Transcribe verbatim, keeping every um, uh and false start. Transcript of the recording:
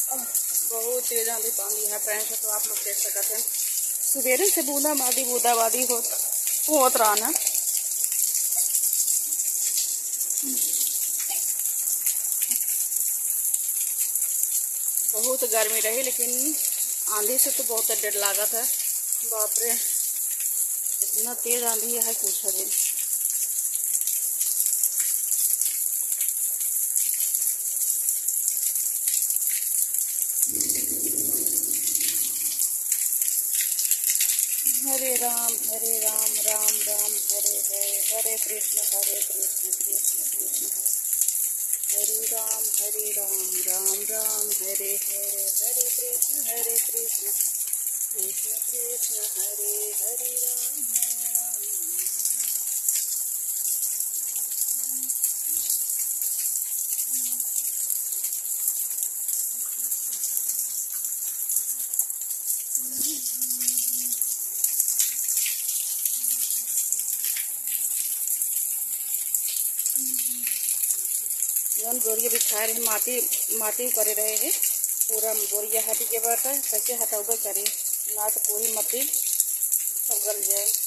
बहुत तेज आंधी पानी है फ्रेंड्स, तो आप लोग देख सकते हैं सवेरे से बूंदा बादी बूंदा बादी हो होत रहा ना। बहुत गर्मी रही, लेकिन आंधी से तो बहुत डर लगा था। बाप रे, इतना तेज आंधी है पूछा जी। हरे राम हरे राम राम राम हरे हरे, हरे कृष्ण हरे कृष्ण कृष्ण कृष्ण हरे राम, हरे राम राम राम हरे हरे, हरे कृष्ण हरे कृष्ण कृष्ण कृष्ण हरे हरे राम, हरे राम। जौन बोरिया बिछा रहे माटी माटी करे रहे हैं, पूरा बोरिया हटी के बात है, कैसे हटाओगे करी ना तो पूरी मट्टी सब गल जाए।